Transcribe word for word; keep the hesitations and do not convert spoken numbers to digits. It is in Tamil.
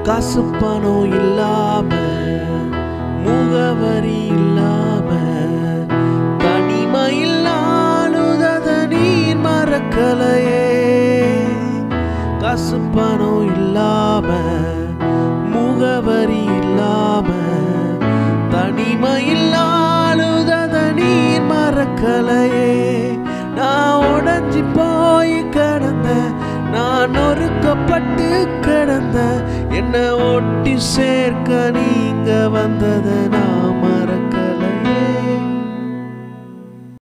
காசு பணம் இல்லாம முகவரி இல்லாம தனிமையில் ஆளுதத நீர் மறக்கலையே. காசு பணம் இல்லாம முகவரி இல்லாம தனிமையில் ஆளுதத நீர் மறக்கலையே. நான் உடைஞ்சி போய் கிடந்த, நான் நொறுக்கப்பட்டு கிடந்த, என்னை ஒட்டி சேர்க்க நீங்க வந்தத